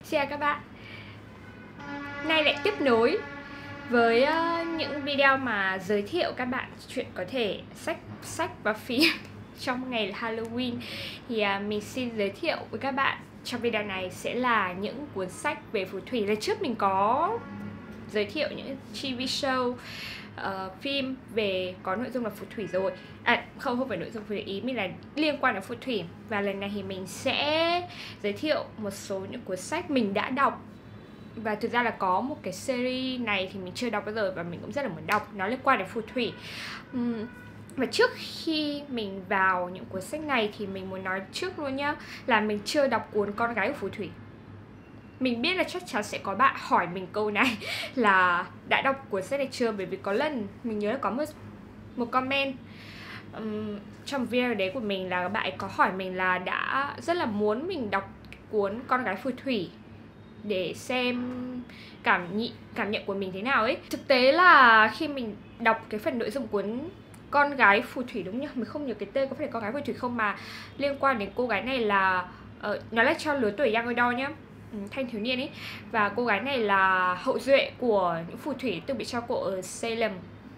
Chào các bạn. Nay lại tiếp nối với những video mà giới thiệu các bạn chuyện có thể sách và phim trong ngày Halloween. Thì mình xin giới thiệu với các bạn trong video này sẽ là những cuốn sách về phù thủy. Lần trước mình có giới thiệu những TV show, phim về có nội dung là phù thủy rồi. Không phải nội dung phù thủy, ý mình là liên quan đến phù thủy. Và lần này thì mình sẽ giới thiệu một số những cuốn sách mình đã đọc. Và thực ra là có một cái series này thì mình chưa đọc bao giờ và mình cũng rất là muốn đọc, nó liên quan đến phù thủy. Và trước khi mình vào những cuốn sách này thì mình muốn nói trước luôn nhá, là mình chưa đọc cuốn Con Gái của Phù Thủy. Mình biết là chắc chắn sẽ có bạn hỏi mình câu này là đã đọc cuốn sách này chưa, bởi vì có lần mình nhớ là có một comment trong video đấy của mình là bạn ấy có hỏi mình là đã rất là muốn mình đọc cuốn Con Gái Phù Thủy để xem cảm nhận của mình thế nào ấy. Thực tế là khi mình đọc cái phần nội dung cuốn Con Gái Phù Thủy, đúng nhỉ? Mình không nhớ cái tên có phải Con Gái Phù Thủy không, mà liên quan đến cô gái này là nó là cho lứa tuổi young adult nhá, thanh thiếu niên ấy. Và cô gái này là hậu duệ của những phù thủy từng bị treo cổ ở Salem.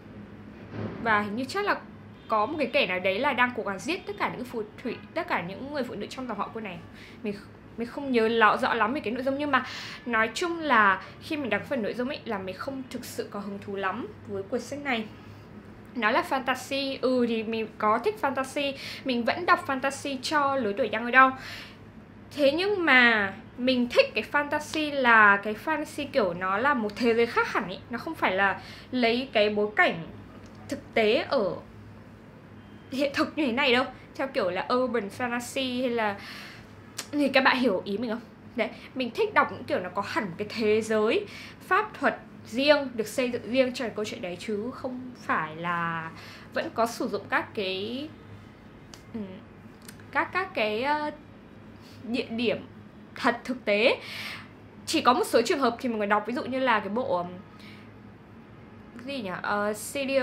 Và hình như chắc là có một cái kẻ nào đấy là đang cố gắng giết tất cả những phù thủy, tất cả những người phụ nữ trong dòng họ cô này. Mình không nhớ rõ lắm về cái nội dung, nhưng mà nói chung là khi mình đọc phần nội dung ấy là mình không thực sự có hứng thú lắm với cuốn sách này. Nó là fantasy, thì mình có thích fantasy, mình vẫn đọc fantasy cho lứa tuổi young adult. Thế nhưng mà mình thích cái fantasy là cái fantasy kiểu nó là một thế giới khác hẳn ấy. Nó không phải là lấy cái bối cảnh thực tế ở hiện thực như thế này đâu, theo kiểu là urban fantasy hay là thì các bạn hiểu ý mình không? Đấy, mình thích đọc những kiểu nó có hẳn một cái thế giới pháp thuật riêng, được xây dựng riêng cho câu chuyện đấy, chứ không phải là vẫn có sử dụng các cái địa điểm thật thực tế. Chỉ có một số trường hợp thì mình phải đọc, ví dụ như là cái bộ gì nhỉ, CD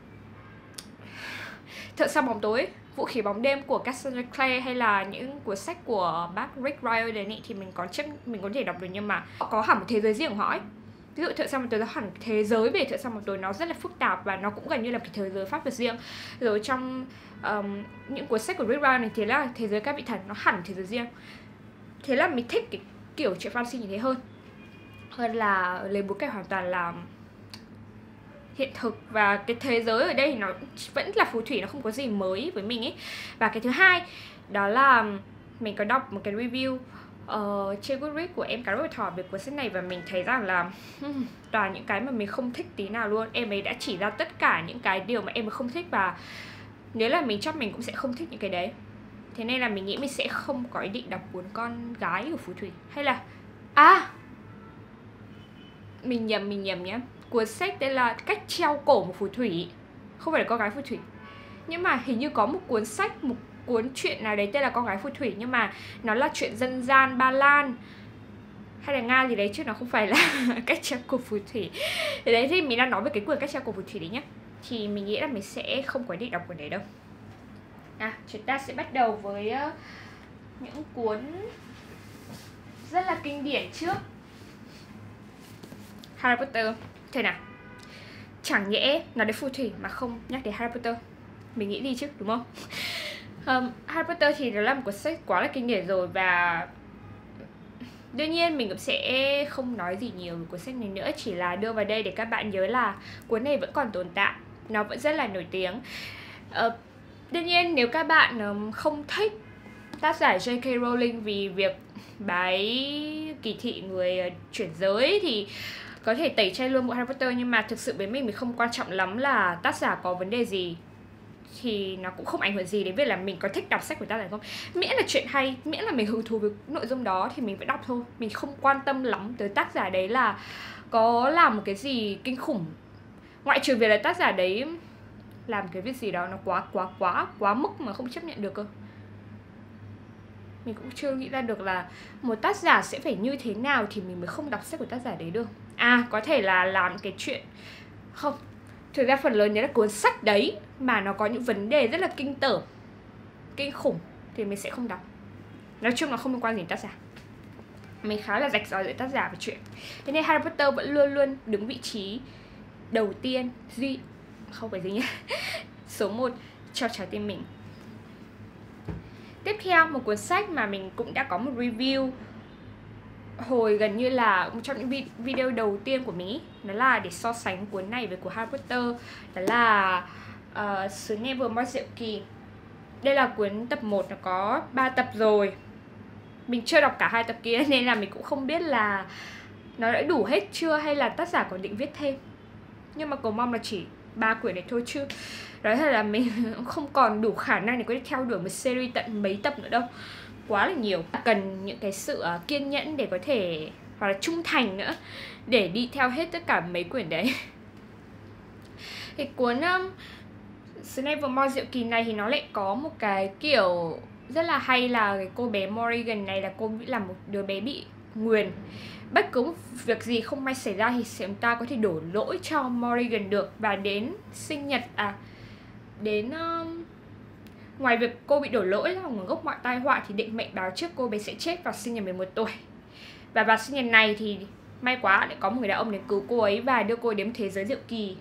Thợ săn bóng tối, Vũ khí bóng đêm của Cassandra Clare, hay là những cuốn sách của bác Rick Riordan ấy, thì mình có thể đọc được, nhưng mà họ có hẳn một thế giới riêng của họ ấy. Ví dụ Thợ săn bóng tối, nó hẳn thế giới về Thợ săn bóng tối, nó rất là phức tạp và nó cũng gần như là cái thế giới pháp luật riêng. Rồi trong những cuốn sách của Rick Riordan thì là thế giới các vị thần, nó hẳn thế giới riêng. Thế là mình thích cái kiểu chuyện fantasy như thế hơn là lấy bối cảnh hoàn toàn là hiện thực. Và cái thế giới ở đây nó vẫn là phù thủy, nó không có gì mới với mình ấy. Và cái thứ hai đó là mình có đọc một cái review trên Goodreads của em Cá Rốt Thỏ về cuốn sách này, và mình thấy rằng là toàn những cái mà mình không thích tí nào luôn. Em ấy đã chỉ ra tất cả những cái điều mà em ấy không thích, và nếu là mình chắc mình cũng sẽ không thích những cái đấy. Thế nên là mình nghĩ mình sẽ không có ý định đọc cuốn Con Gái của Phù Thủy. Hay là mình nhầm nhá, cuốn sách tên là Cách treo cổ một phù thủy, không phải là Con Gái Phù Thủy. Nhưng mà hình như có một cuốn sách, một cuốn truyện nào đấy tên là Con Gái Phù Thủy, nhưng mà nó là chuyện dân gian Ba Lan hay là Nga gì đấy, chứ nó không phải là Cách treo cổ phù thủy. Đấy, thì mình đang nói về cái cuốn Cách treo cổ phù thủy đấy nhá. Thì mình nghĩ là mình sẽ không có ý định đọc cuốn đấy đâu. Chúng ta sẽ bắt đầu với những cuốn rất là kinh điển trước. Harry Potter. Thế nào, chẳng nhẽ nói đến phù thủy mà không nhắc đến Harry Potter, mình nghĩ đi chứ, đúng không? Harry Potter thì nó là một cuốn sách quá là kinh điển rồi, và đương nhiên mình cũng sẽ không nói gì nhiều về cuốn sách này nữa, chỉ là đưa vào đây để các bạn nhớ là cuốn này vẫn còn tồn tại, nó vẫn rất là nổi tiếng. Đương nhiên nếu các bạn không thích tác giả J.K. Rowling vì việc bà ấy kỳ thị người chuyển giới thì có thể tẩy chay luôn bộ Harry Potter. Nhưng mà thực sự với mình không quan trọng lắm là tác giả có vấn đề gì, thì nó cũng không ảnh hưởng gì đến việc là mình có thích đọc sách của tác giả không. Miễn là chuyện hay, miễn là mình hứng thú với nội dung đó thì mình vẫn đọc thôi. Mình không quan tâm lắm tới tác giả đấy là có làm một cái gì kinh khủng, ngoại trừ việc là tác giả đấy làm cái việc gì đó nó quá mức mà không chấp nhận được cơ. Mình cũng chưa nghĩ ra được là một tác giả sẽ phải như thế nào thì mình mới không đọc sách của tác giả đấy được. Có thể là làm cái chuyện không, thực ra phần lớn nhớ là cuốn sách đấy mà nó có những vấn đề rất là kinh tởm, kinh khủng thì mình sẽ không đọc. Nói chung là không liên quan gì đến tác giả. Mình khá là rạch ròi giữa tác giả và truyện. Thế nên Harry Potter vẫn luôn luôn đứng vị trí đầu tiên, không phải nhé số 1 cho trái tim mình. Tiếp theo, một cuốn sách mà mình cũng đã có một review hồi gần như là một trong những video đầu tiên của mình ý, đó là để so sánh cuốn này với cuốn Harry Potter, đó là Xứ Nevermore Diệu Kỳ. Đây là cuốn tập 1, nó có 3 tập rồi. Mình chưa đọc cả 2 tập kia nên là mình cũng không biết là nó đã đủ hết chưa hay là tác giả còn định viết thêm. Nhưng mà cầu mong là chỉ 3 quyển này thôi, chứ nói thật là mình không còn đủ khả năng để có thể theo đuổi một series tận mấy tập nữa đâu. Quá là nhiều. Cần những cái sự kiên nhẫn để có thể, hoặc là trung thành nữa, để đi theo hết tất cả mấy quyển đấy. Thì cuốn Xứ Nevermore Diệu Kỳ này thì nó lại có một cái kiểu rất là hay là cái cô bé Morrigan này là cô là một đứa bé bị nguyền. Bất cứ một việc gì không may xảy ra thì chúng ta có thể đổ lỗi cho Morrigan được. Và đến sinh nhật, ngoài việc cô bị đổ lỗi là nguồn gốc mọi tai họa, thì định mệnh báo trước cô bé sẽ chết vào sinh nhật 11 tuổi. Và vào sinh nhật này thì may quá lại có một người đàn ông đến cứu cô ấy và đưa cô ấy đến thế giới diệu kỳ,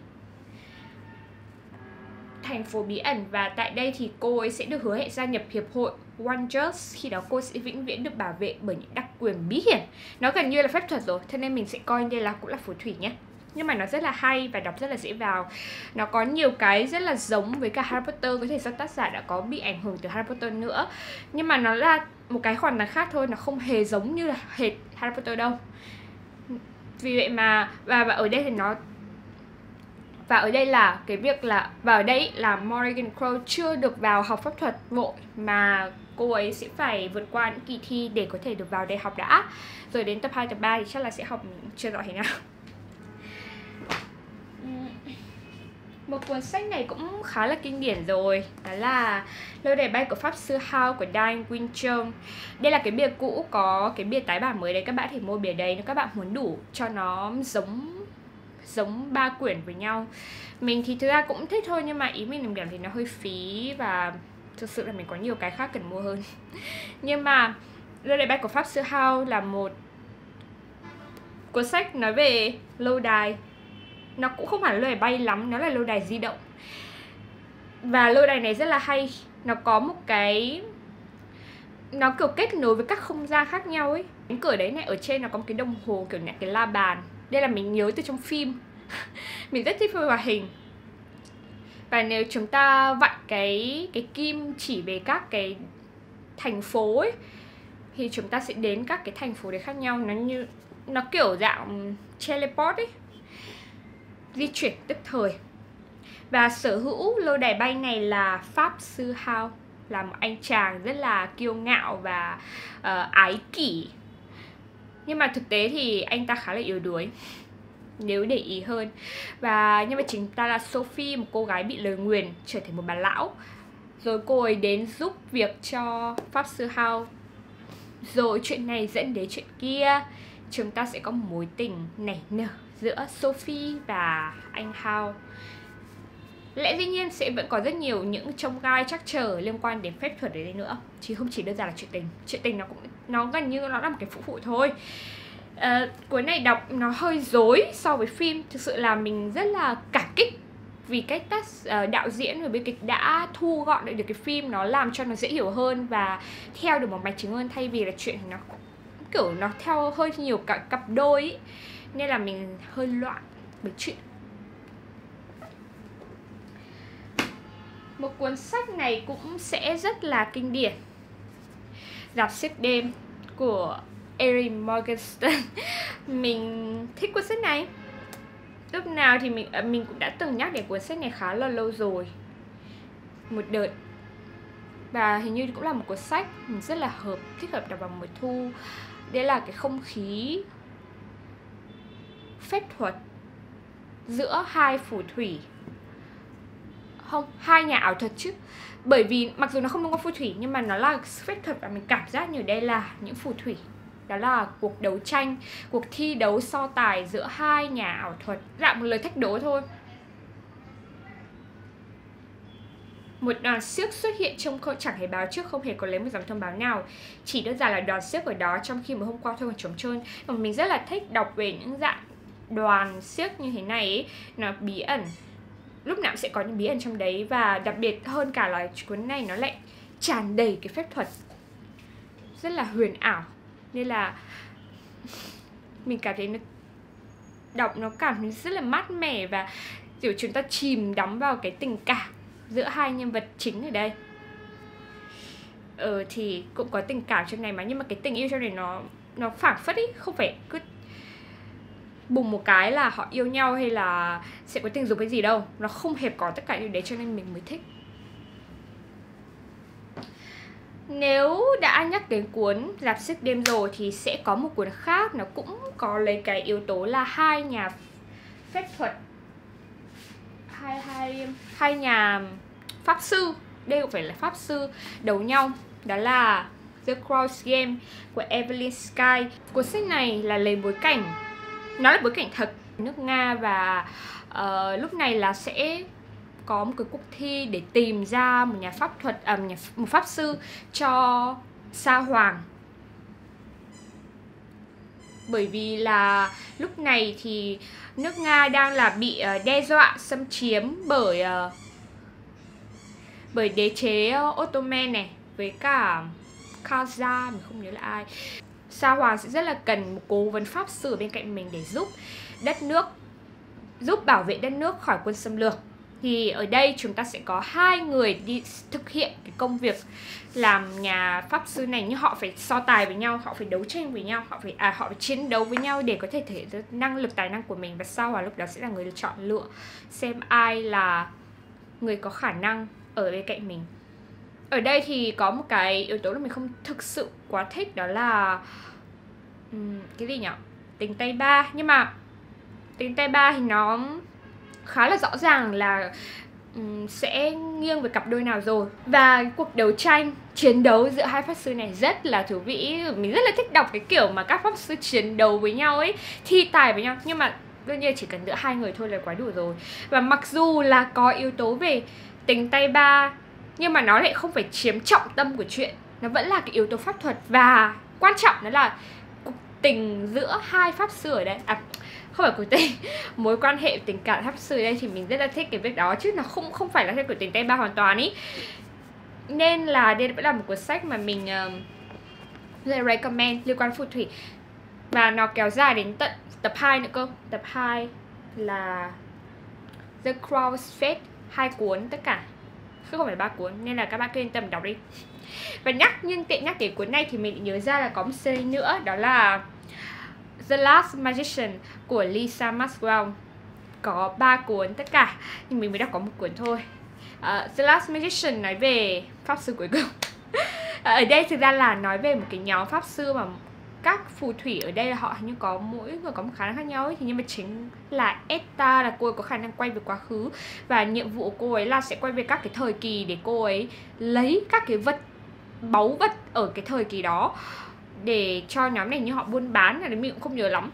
thành phố bí ẩn. Và tại đây thì cô ấy sẽ được hứa hẹn gia nhập hiệp hội Wonders. Khi đó cô sẽ vĩnh viễn được bảo vệ bởi những đặc quyền bí hiểm. Nó gần như là phép thuật rồi, thế nên mình sẽ coi đây là cũng là phù thủy nhé. Nhưng mà nó rất là hay và đọc rất là dễ vào. Nó có nhiều cái rất là giống với cả Harry Potter, có thể do tác giả đã có bị ảnh hưởng từ Harry Potter nữa. Nhưng mà nó là một cái hoàn toàn khác thôi, nó không hề giống như là hệt Harry Potter đâu. Vì vậy mà và ở đây thì nó ở đây là Morrigan Crow chưa được vào học pháp thuật vội, mà cô ấy sẽ phải vượt qua những kỳ thi để có thể được vào đại học đã. Rồi đến tập 2, tập 3 thì chắc là sẽ học chưa rõ thế nào. Một cuốn sách này cũng khá là kinh điển rồi, đó là Lôi đài bay của Pháp Sư House của Diane Winchell. Đây là cái bìa cũ, có cái bìa tái bản mới đấy, các bạn thể mua bìa đấy nếu các bạn muốn đủ cho nó giống 3 quyển với nhau. Mình thì thực ra cũng thích thôi, nhưng mà ý mình cảm thấy nó hơi phí và thực sự là mình có nhiều cái khác cần mua hơn. Nhưng mà Lôi đài bay của Pháp Sư House là một cuốn sách nói về lâu đài. Nó cũng không hẳn là lôi đài bay lắm, nó là lôi đài di động. Và lôi đài này rất là hay. Nó có một cái, nó kiểu kết nối với các không gian khác nhau ấy. Cánh cửa đấy này, ở trên nó có một cái đồng hồ kiểu này, cái la bàn. Đây là mình nhớ từ trong phim. Mình rất thích phim hoạt hình. Và nếu chúng ta vặn cái kim chỉ về các cái thành phố ấy, thì chúng ta sẽ đến các cái thành phố đấy khác nhau. Nó kiểu dạng teleport ấy, di chuyển tức thời. Và sở hữu lôi đài bay này là Pháp Sư House, là một anh chàng rất là kiêu ngạo và ái kỷ. Nhưng mà thực tế thì anh ta khá là yếu đuối nếu để ý hơn. Và nhưng mà chính ta là Sophie, một cô gái bị lời nguyền trở thành một bà lão. Rồi cô ấy đến giúp việc cho Pháp Sư House. Rồi chuyện này dẫn đến chuyện kia. Chúng ta sẽ có một mối tình nảy nở giữa Sophie và anh House. Lẽ dĩ nhiên sẽ vẫn có rất nhiều những chông gai trắc trở liên quan đến phép thuật ở đây nữa, chứ không chỉ đơn giản là chuyện tình. Chuyện tình nó gần như nó là một cái phụ thôi. Cuốn này đọc nó hơi rối so với phim. Thực sự là mình rất là cảm kích vì cách đạo diễn và biên kịch đã thu gọn lại được cái phim, nó làm cho nó dễ hiểu hơn và theo được một mạch chính hơn, thay vì là chuyện nó kiểu nó theo hơi nhiều cả cặp đôi ý. Nên là mình hơi loạn với chuyện. Một cuốn sách này cũng sẽ rất là kinh điển, Rạp xiếc đêm của Erin Morgenstern. Mình thích cuốn sách này. Lúc nào thì mình cũng đã từng nhắc đến cuốn sách này khá là lâu rồi, một đợt. Và hình như cũng là một cuốn sách mình rất là thích hợp đọc vào mùa thu. Đây là cái không khí phép thuật giữa hai phù thủy, không, hai nhà ảo thuật chứ. Bởi vì mặc dù nó không có phù thủy nhưng mà nó là phép thuật, và mình cảm giác như đây là những phù thủy. Đó là cuộc đấu tranh, cuộc thi đấu so tài giữa hai nhà ảo thuật, dạng một lời thách đố thôi. Một đoàn xiếc xuất hiện trông chẳng hề báo trước, không hề có lấy một dòng thông báo nào. Chỉ đơn giản là đoàn xiếc ở đó trong khi mà hôm qua thôi còn trống trơn. Và mình rất là thích đọc về những dạng đoàn xiếc như thế này ấy. Nó bí ẩn, lúc nào cũng sẽ có những bí ẩn trong đấy. Và đặc biệt hơn cả là cuốn này nó lại tràn đầy cái phép thuật rất là huyền ảo. Nên là mình cảm thấy nó đọc nó cảm thấy rất là mát mẻ. Và kiểu chúng ta chìm đắm vào cái tình cảm giữa hai nhân vật chính ở đây. Thì cũng có tình cảm trong này mà, nhưng mà cái tình yêu trong này nó phảng phất ý, không phải cứ bùng một cái là họ yêu nhau hay là sẽ có tình dục cái gì đâu. Nó không hề có tất cả điều đấy, cho nên mình mới thích. Nếu đã nhắc đến cuốn Rạp Xiếc Đêm rồi thì sẽ có một cuốn khác, nó cũng có lấy cái yếu tố là hai nhà phép thuật, hai nhà pháp sư, đây cũng phải là pháp sư đấu nhau. Đó là The Cross Game của Evelyn Sky. Cuốn sách này là lấy bối cảnh, nó là bối cảnh thật nước Nga. Và lúc này là sẽ có một cái cuộc thi để tìm ra một nhà pháp thuật, một pháp sư cho Sa Hoàng. Bởi vì là lúc này thì nước Nga đang là bị đe dọa xâm chiếm bởi đế chế Ottoman này, với cả Khaza, mình không nhớ là ai. Sa Hoàng sẽ rất là cần một cố vấn pháp sư bên cạnh mình để giúp bảo vệ đất nước khỏi quân xâm lược. Thì ở đây chúng ta sẽ có hai người đi thực hiện cái công việc làm nhà pháp sư này, nhưng họ phải so tài với nhau, họ phải đấu tranh với nhau, họ phải chiến đấu với nhau để có thể thể hiện năng lực, tài năng của mình. Và Sa Hoàng lúc đó sẽ là người chọn lựa xem ai là người có khả năng ở bên cạnh mình. Ở đây thì có một cái yếu tố là mình không thực sự quá thích, đó là cái gì nhỉ? Tình tay ba. Nhưng mà tình tay ba thì nó khá là rõ ràng là sẽ nghiêng về cặp đôi nào rồi. Và cuộc đấu tranh, chiến đấu giữa hai pháp sư này rất là thú vị. Mình rất là thích đọc cái kiểu mà các pháp sư chiến đấu với nhau ấy, thi tài với nhau. Nhưng mà đương nhiên chỉ cần giữa hai người thôi là quá đủ rồi. Và mặc dù là có yếu tố về tình tay ba, nhưng mà nó lại không phải chiếm trọng tâm của chuyện. Nó vẫn là cái yếu tố pháp thuật. Và quan trọng đó là cuộc tình giữa hai pháp sư ở đây, không phải cuộc tình, mối quan hệ tình cảm pháp sư ở đây thì mình rất là thích cái việc đó, chứ nó không phải là theo kiểu tình tay ba hoàn toàn ý. Nên là đây vẫn là một cuốn sách mà mình rất là recommend liên quan phù thủy. Và nó kéo dài đến tận tập 2 nữa cơ. Tập 2 là The Crown's Fate, 2 cuốn tất cả, không phải 3 cuốn, nên là các bạn cứ yên tâm đọc đi. Và tiện nhắc đến cuốn này thì mình nhớ ra là có một series nữa, đó là The Last Magician của Lisa Maxwell. Có 3 cuốn tất cả, nhưng mình mới đọc có một cuốn thôi. The Last Magician nói về pháp sư cuối cùng. Ở đây thực ra là nói về một cái nhóm pháp sư mà các phù thủy ở đây là họ như có mỗi người có một khả năng khác nhau ấy. Thì nhưng mà chính là Esta, là cô ấy có khả năng quay về quá khứ. Và nhiệm vụ của cô ấy là sẽ quay về các cái thời kỳ để cô ấy lấy các cái báu vật ở cái thời kỳ đó để cho nhóm này như họ buôn bán, là mình cũng không nhớ lắm.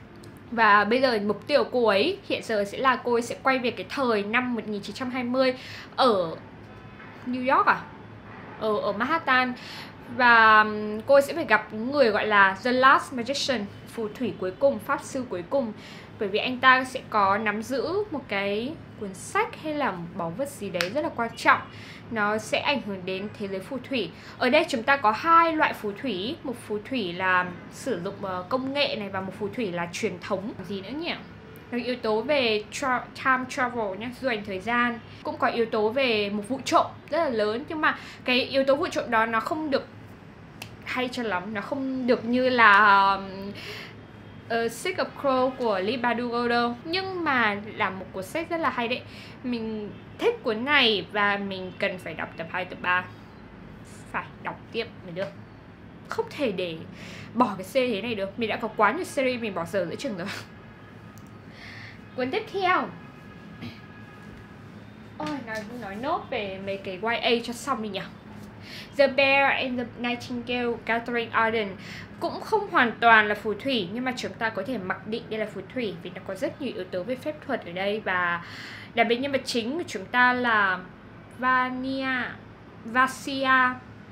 Và bây giờ mục tiêu của cô ấy hiện giờ sẽ là cô ấy sẽ quay về cái thời năm 1920 ở New York ở Manhattan. Và cô ấy sẽ phải gặp người gọi là The Last Magician, phù thủy cuối cùng, pháp sư cuối cùng. Bởi vì anh ta sẽ có nắm giữ một cái cuốn sách hay là một báu vật gì đấy rất là quan trọng. Nó sẽ ảnh hưởng đến thế giới phù thủy. Ở đây chúng ta có hai loại phù thủy. Một phù thủy là sử dụng công nghệ này, và một phù thủy là truyền thống. Gì nữa nhỉ? Nó yếu tố về time travel nhé, du hành thời gian. Cũng có yếu tố về một vụ trộm rất là lớn. Nhưng mà cái yếu tố vụ trộm đó nó không được hay cho lắm. Nó không được như là Sick of Crow của Leigh Bardugo đâu. Nhưng mà là một cuốn sách rất là hay đấy. Mình thích cuốn này và mình cần phải đọc tập 2, tập 3. Phải đọc tiếp mới được. Không thể để bỏ cái series thế này được. Mình đã có quá nhiều series mình bỏ dở giữa chừng rồi. Cuốn tiếp theo. Ôi, nói nốt về mấy cái YA cho xong đi nhỉ. The Bear and the Nightingale, Catherine Arden. Cũng không hoàn toàn là phù thủy, nhưng mà chúng ta có thể mặc định đây là phù thủy, vì nó có rất nhiều yếu tố về phép thuật ở đây. Và đặc biệt nhân vật chính của chúng ta là Vassia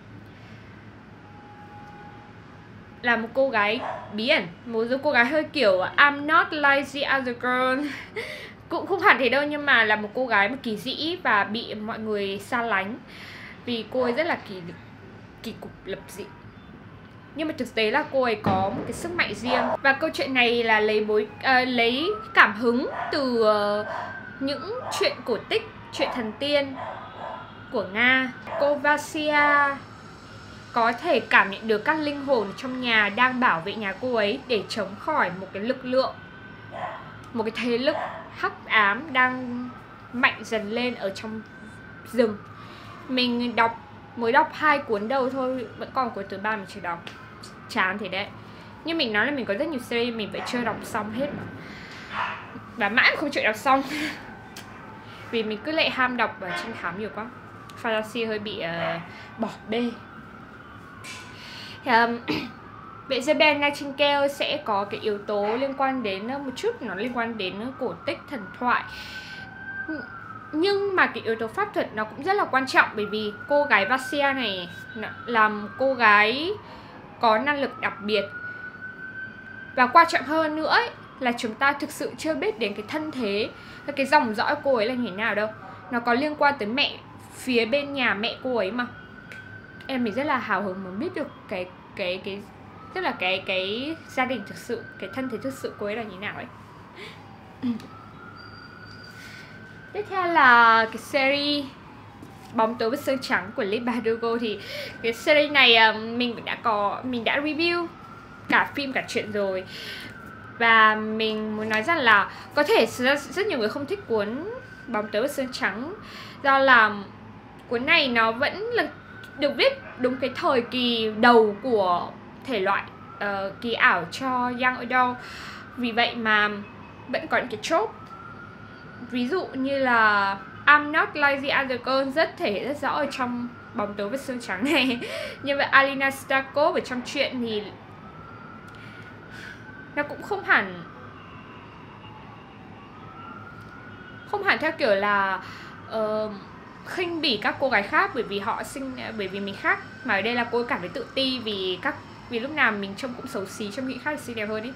là một cô gái bí ẩn, một cô gái hơi kiểu I'm not like the other girl cũng không hẳn thế đâu, nhưng mà là một cô gái mà kỳ dĩ và bị mọi người xa lánh vì cô ấy rất là kỳ cục lập dị. Nhưng mà thực tế là cô ấy có một cái sức mạnh riêng. Và câu chuyện này là lấy cảm hứng từ những chuyện cổ tích, chuyện thần tiên của Nga. Cô Vassia có thể cảm nhận được các linh hồn trong nhà đang bảo vệ nhà cô ấy để chống khỏi một cái lực lượng, một cái thế lực hắc ám đang mạnh dần lên ở trong rừng. Mình mới đọc 2 cuốn đầu thôi, vẫn còn cuốn thứ 3 mình chưa đọc. Chán thế đấy. Nhưng mình nói là mình có rất nhiều series mình vẫn chưa đọc xong hết mà. Và mãi không chịu đọc xong vì mình cứ lại ham đọc và trinh thám nhiều quá. Fantasy hơi bị bỏ bê. Isabel Nightingale sẽ có cái yếu tố liên quan đến một chút, nó liên quan đến cổ tích thần thoại. Nhưng mà cái yếu tố pháp thuật nó cũng rất là quan trọng, bởi vì cô gái Vassia này là một cô gái có năng lực đặc biệt. Và quan trọng hơn nữa ấy, là chúng ta thực sự chưa biết đến cái thân thế, cái dòng dõi cô ấy là như thế nào đâu. Nó có liên quan tới mẹ, phía bên nhà mẹ cô ấy mà. Mình rất là hào hứng muốn biết được tức là cái gia đình thực sự, cái thân thế thực sự cô ấy là như thế nào ấy. Tiếp theo là cái series Bóng tối và xương trắng của Leigh Bardugo. Thì cái series này mình đã review cả phim cả truyện rồi. Và mình muốn nói rằng là có thể rất nhiều người không thích cuốn Bóng tối và xương trắng, do là cuốn này nó vẫn là được viết đúng cái thời kỳ đầu của thể loại kỳ ảo cho young adult. Vì vậy mà vẫn có những cái trope, ví dụ như là I'm not like the other girl thể hiện rất rõ ở trong Bóng tối và xương trắng này. Nhưng mà Alina Starkov ở trong truyện thì nó cũng không hẳn theo kiểu là khinh bỉ các cô gái khác bởi vì mình khác, mà ở đây là cô ấy cảm thấy tự ti vì lúc nào mình trông cũng xấu xí, trông nghĩ khác xinh đẹp hơn ý.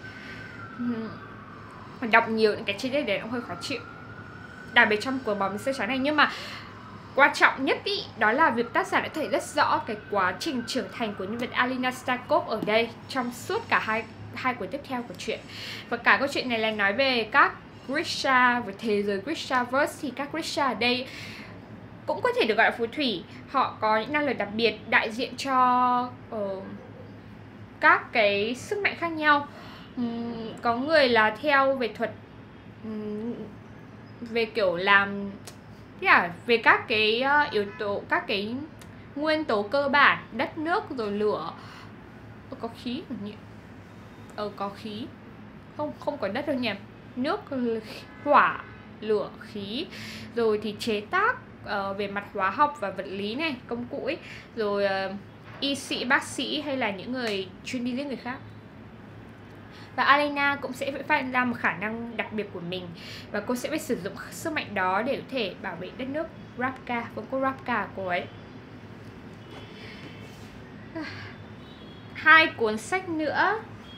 Đọc nhiều những cái chi tiết đấy cũng hơi khó chịu, đặc biệt trong cuốn Bóng tối xương trắng này. Nhưng mà quan trọng nhất ý, đó là việc tác giả đã thể rất rõ cái quá trình trưởng thành của nhân vật Alina Starkov ở đây trong suốt cả hai cuốn tiếp theo của truyện. Và cả câu chuyện này là nói về các Grisha, về thế giới Grishaverse. Thì các Grisha ở đây cũng có thể được gọi là phù thủy. Họ có những năng lực đặc biệt đại diện cho các cái sức mạnh khác nhau. Có người là theo về thuật, về kiểu làm về các cái yếu tố, các cái nguyên tố cơ bản, đất, nước, rồi lửa. Có khí nhỉ? Có khí. Không có đất đâu nhỉ. Nước, hỏa, lửa, khí. Rồi thì chế tác về mặt hóa học và vật lý này, công cụ ấy. Rồi y sĩ, bác sĩ hay là những người chuyên đi giết người khác. Và Alina cũng sẽ phải phát ra một khả năng đặc biệt của mình, và cô sẽ phải sử dụng sức mạnh đó để có thể bảo vệ đất nước Ravka, vương quốc Ravka của cô ấy. 2 cuốn sách nữa.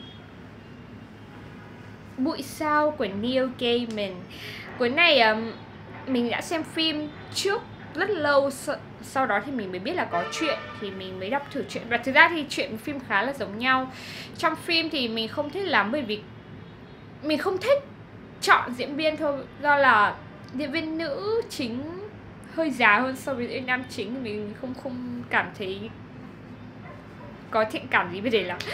Bụi sao của Neil Gaiman. Cuốn này mình đã xem phim trước rất lâu, sau đó thì mình mới biết là có truyện, thì mình mới đọc thử truyện. Và thực ra thì truyện và phim khá là giống nhau. Trong phim thì mình không thích lắm, bởi vì mình không thích chọn diễn viên thôi, do là diễn viên nữ chính hơi già hơn so với diễn viên nam chính, thì mình không cảm thấy có thiện cảm gì với đấy lắm.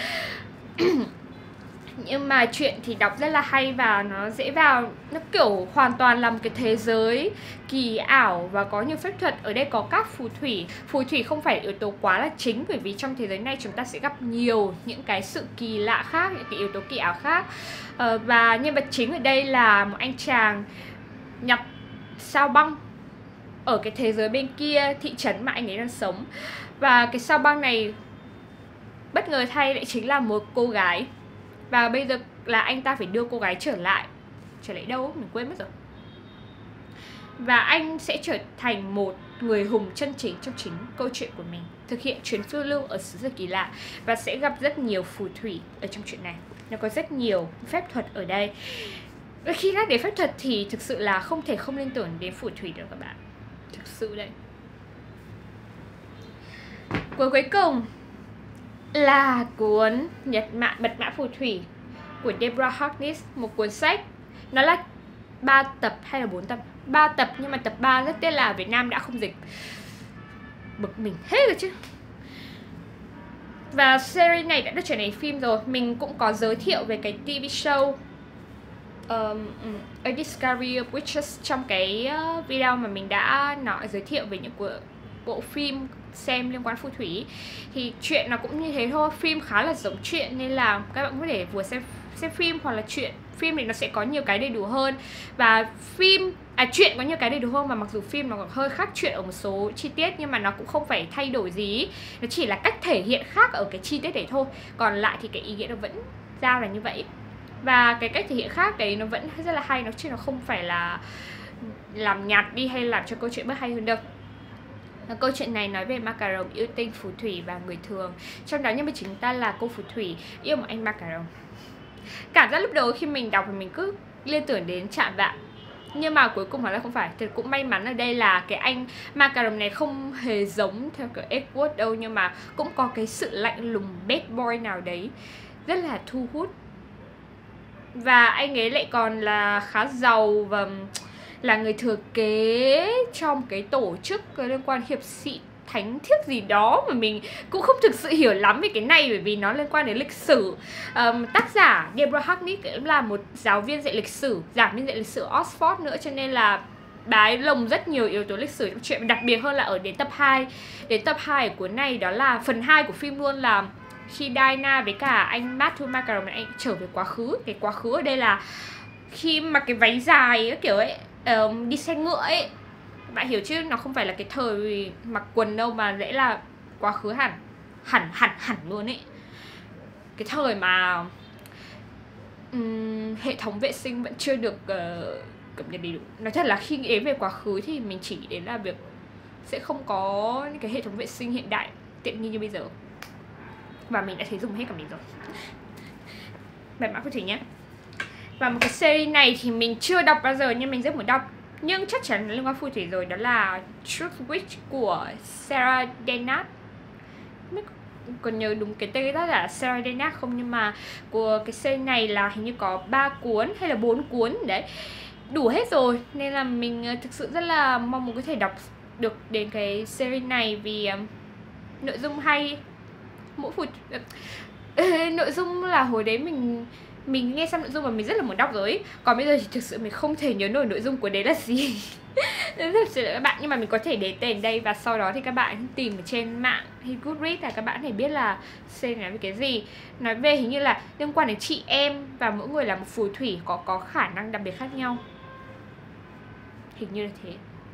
Nhưng mà chuyện thì đọc rất là hay và nó dễ vào. Nó kiểu hoàn toàn là một cái thế giới kỳ ảo và có nhiều phép thuật. Ở đây có các phù thủy. Phù thủy không phải yếu tố quá là chính, bởi vì trong thế giới này chúng ta sẽ gặp nhiều những cái sự kỳ lạ khác, những cái yếu tố kỳ ảo khác. Và nhân vật chính ở đây là một anh chàng nhặt sao băng ở cái thế giới bên kia thị trấn mà anh ấy đang sống. Và cái sao băng này bất ngờ thay lại chính là một cô gái. Và bây giờ là anh ta phải đưa cô gái trở lại đâu mình quên mất rồi. Và anh sẽ trở thành một người hùng chân chính trong chính câu chuyện của mình, thực hiện chuyến phiêu lưu ở xứ sở kỳ lạ và sẽ gặp rất nhiều phù thủy ở trong chuyện này. Nó có rất nhiều phép thuật ở đây. Và khi nhắc đến phép thuật thì thực sự là không thể không liên tưởng đến phù thủy được các bạn. Thực sự đấy. Cuốn cuối cùng là cuốn Mật mã phù thủy của Deborah Harkness, một cuốn sách. Nó là 3 tập hay là 4 tập? 3 tập, nhưng mà tập 3 rất tiếc là Việt Nam đã không dịch. Bực mình hết rồi chứ. Và series này đã được chuyển thành phim rồi. Mình cũng có giới thiệu về cái TV show A Discovery of Witches trong cái video mà mình đã giới thiệu về những bộ phim xem liên quan phù thủy. Thì chuyện nó cũng như thế thôi, phim khá là giống chuyện nên là các bạn có thể vừa xem phim hoặc là chuyện. Phim thì nó sẽ có nhiều cái đầy đủ hơn và chuyện có nhiều cái đầy đủ hơn, và mặc dù phim nó còn hơi khác chuyện ở một số chi tiết nhưng mà nó cũng không phải thay đổi gì, nó chỉ là cách thể hiện khác ở cái chi tiết đấy thôi, còn lại thì cái ý nghĩa nó vẫn ra là như vậy. Và cái cách thể hiện khác đấy nó vẫn rất là hay, nó chứ nó không phải là làm nhạt đi hay làm cho câu chuyện bớt hay hơn đâu. Câu chuyện này nói về ma cà rồng yêu tinh phù thủy và người thường, trong đó nhân vật chính ta là cô phù thủy yêu một anh ma cà rồng. Cảm giác lúc đầu khi mình đọc thì mình cứ liên tưởng đến Chạm Vạn, nhưng mà cuối cùng hóa ra không phải. Thì cũng may mắn ở đây là cái anh ma cà rồng này không hề giống theo kiểu Edward đâu, nhưng mà cũng có cái sự lạnh lùng bad boy nào đấy rất là thu hút. Và anh ấy lại còn là khá giàu và là người thừa kế trong cái tổ chức liên quan hiệp sĩ thánh thiếp gì đó mà mình cũng không thực sự hiểu lắm về cái này, bởi vì nó liên quan đến lịch sử. Tác giả Deborah Harkness cũng là một giáo viên dạy lịch sử, giảng viên dạy lịch sử Oxford nữa, cho nên là bà ấy lồng rất nhiều yếu tố lịch sử trong chuyện. Đặc biệt hơn là ở đến tập 2. Đến tập 2 của cuốn này, đó là phần 2 của phim luôn, là khi Diana với cả anh Matthew McConaughey anh trở về quá khứ. Cái quá khứ ở đây là khi mà cái váy dài ấy, kiểu ấy, đi xe ngựa ấy, bạn hiểu chứ, nó không phải là cái thời mặc quần đâu, mà dễ là quá khứ hẳn luôn ấy. Cái thời mà hệ thống vệ sinh vẫn chưa được cập nhật đầy đủ. Nói thật là khi nghĩ đến về quá khứ thì mình chỉ nghĩ đến là việc sẽ không có những cái hệ thống vệ sinh hiện đại tiện nghi như bây giờ, và mình đã thấy dùng hết cả mình rồi. Mật mã phù thủy nhé. Và một cái series này thì mình chưa đọc bao giờ nhưng mình rất muốn đọc, nhưng chắc chắn liên quan phù thủy rồi, đó là Truth Witch của Sarah Dennard. Còn nhớ đúng cái tên đó là Sarah Dennard không, nhưng mà của cái series này là hình như có 3 cuốn hay là 4 cuốn đấy, đủ hết rồi, nên là mình thực sự rất là mong muốn có thể đọc được đến cái series này, vì nội dung hay. Nội dung là hồi đấy mình nghe xong nội dung và mình rất là muốn đọc rồi ấy. Còn bây giờ thì thực sự mình không thể nhớ nổi nội dung của đấy là gì. Rất xin lỗi các bạn, nhưng mà mình có thể để tên đây và sau đó thì các bạn tìm ở trên mạng hay Goodreads là các bạn thể biết là series nói về cái gì. Nói về hình như là liên quan đến chị em và mỗi người là một phù thủy có khả năng đặc biệt khác nhau, hình như là thế.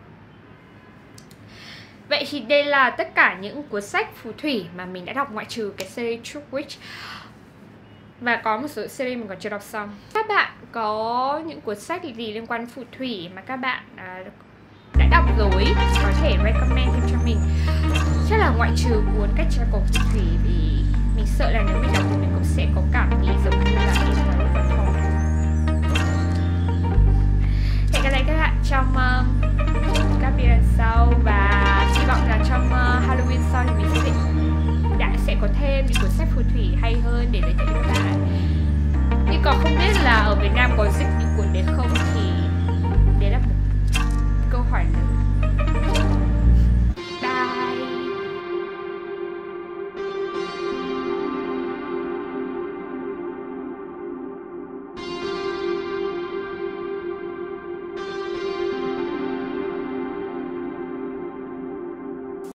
Vậy thì đây là tất cả những cuốn sách phù thủy mà mình đã đọc, ngoại trừ cái series Truth Witch. Và có một số series mình còn chưa đọc xong. Các bạn có những cuốn sách gì liên quan phù thủy mà các bạn đã đọc rồi có thể recommend thêm cho mình. Chắc là ngoại trừ cuốn Cách tra cổ phù thủy, vì mình sợ là nếu mình đọc thì mình cũng sẽ có cảm nghĩ giống như là cái nói của Thor. Hẹn gặp lại các bạn trong các video sau, và hy vọng là trong Halloween sau thì mình sẽ có thêm những cuốn sách phù thủy hay hơn để giới thiệu cho các bạn. Nhưng còn không biết là ở Việt Nam có dịch